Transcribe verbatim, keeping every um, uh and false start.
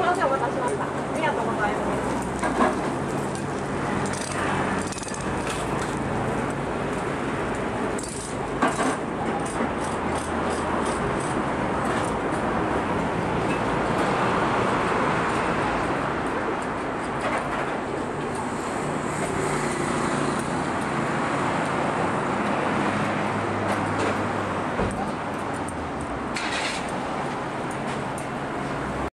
ません、お待たせしました。